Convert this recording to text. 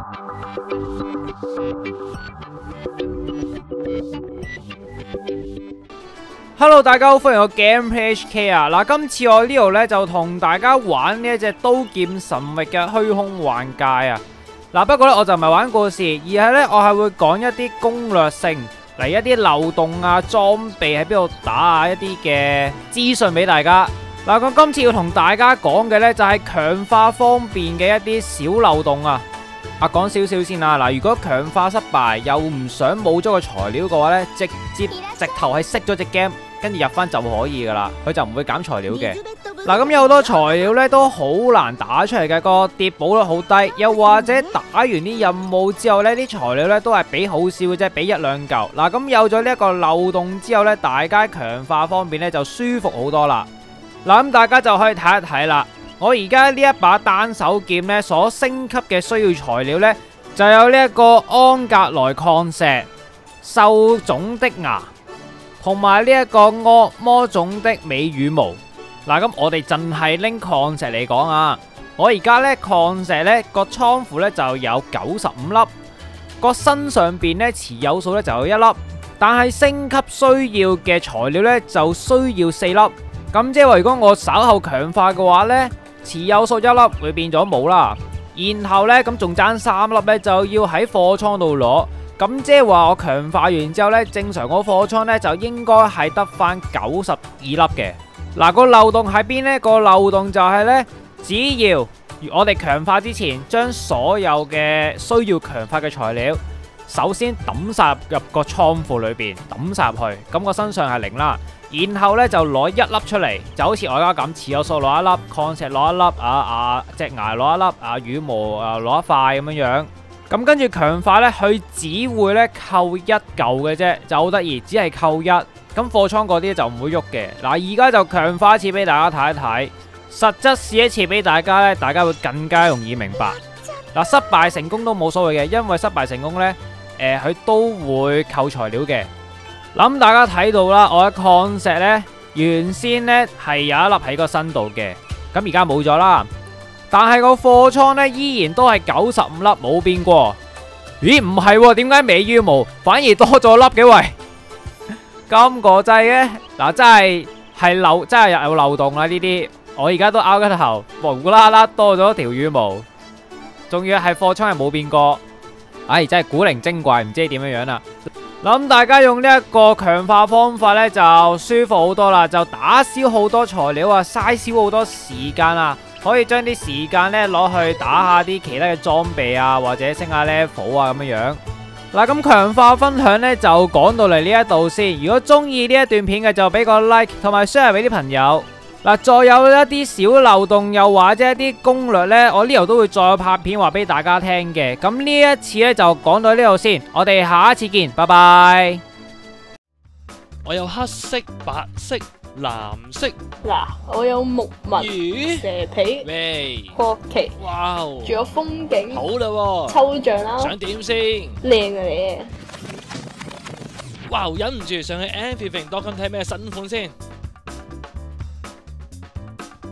Hello， 大家好，歡迎我 Gameplay HK 啊！嗱，今次我呢度呢，就同大家玩呢一隻刀劍神域嘅虛空幻界啊！嗱，不過呢，我就唔係玩故事，而係呢，我係會講一啲攻略性嚟，一啲漏洞啊、裝備喺邊度打啊，一啲嘅資訊俾大家。嗱，我今次要同大家講嘅呢，就係強化方面嘅一啲小漏洞啊！講少少先啦，嗱，如果強化失敗又唔想冇咗個材料嘅話呢，直頭係熄咗隻 game。跟住入翻就可以噶啦，佢就唔會減材料嘅。嗱，咁有好多材料呢都好難打出嚟嘅，個跌寶率好低，又或者打完啲任務之後呢，啲材料呢都係俾好少嘅啫，俾一兩嚿。嗱，咁有咗呢一個漏洞之後呢，大家強化方面呢就舒服好多啦。嗱，咁大家就可以睇一睇啦。我而家呢一把單手劍呢，所升級嘅需要材料呢，就有呢一個安格萊礦石、獸種的牙，同埋呢一個惡魔種的美羽毛。嗱，咁我哋淨係拎礦石嚟講啊，我而家呢礦石呢個倉庫呢就有95粒，個身上邊呢持有數呢就有1粒，但係升級需要嘅材料呢就需要4粒。咁即係話，如果我稍後強化嘅話呢，持有數1粒會變咗冇啦，然後呢，咁仲爭3粒呢就要喺貨倉度攞。咁即係話我強化完之後呢，正常個貨倉呢就應該係得翻92粒嘅。嗱，個漏洞喺邊呢？個漏洞就係呢，只要我哋強化之前，將所有嘅需要強化嘅材料，首先抌晒入個倉庫裏邊，抌晒入去，咁個身上係0啦。然後呢，就攞1粒出嚟，就好似我而家咁，持有數攞1粒，礦石攞1粒，隻牙攞1粒，羽毛攞1塊咁樣樣。咁跟住強化呢，佢只會呢扣1嚿嘅啫，就好得意，只係扣1。咁貨倉嗰啲就唔會喐嘅。嗱，而家就強化一次俾大家睇一睇，實質試一次俾大家呢，大家會更加容易明白。嗱，失敗成功都冇所謂嘅，因為失敗成功呢，佢都會扣材料嘅。咁大家睇到啦，我嘅礦石呢，原先呢係有1粒喺個身度嘅，咁而家冇咗啦。但係個貨倉呢，依然都係95粒，冇變過。咦，唔係喎，點解美羽毛反而多咗粒嘅？喂，咁個掣嘅。嗱，真係有漏洞啦呢啲。我而家都拗緊頭，無啦啦多咗條羽毛，仲要係貨倉係冇變過。唉，真係古靈精怪，唔知點樣樣啦。咁大家用呢一個強化方法呢，就舒服好多啦，就打消好多材料啊，嘥少好多時間啊。可以將啲時間咧攞去打下啲其他嘅裝備啊，或者升下 level 啊咁樣樣。嗱，咁強化分享呢就講到嚟呢一度先。如果中意呢一段片嘅就俾個 like 同埋 share 俾啲朋友。嗱，再有一啲小漏洞又或者一啲攻略呢，我呢度都會再拍片話俾大家聽嘅。咁呢一次呢就講到呢度先，我哋下一次見，拜拜。 我有黑色、白色、藍色。 嗱，我有木紋、蛇皮、國旗， 哇， 仲有風景， 好啦喎， 抽象啦， 想點先？ 靚啊你！ 哇，忍唔住上去 everything.com 睇咩新款先。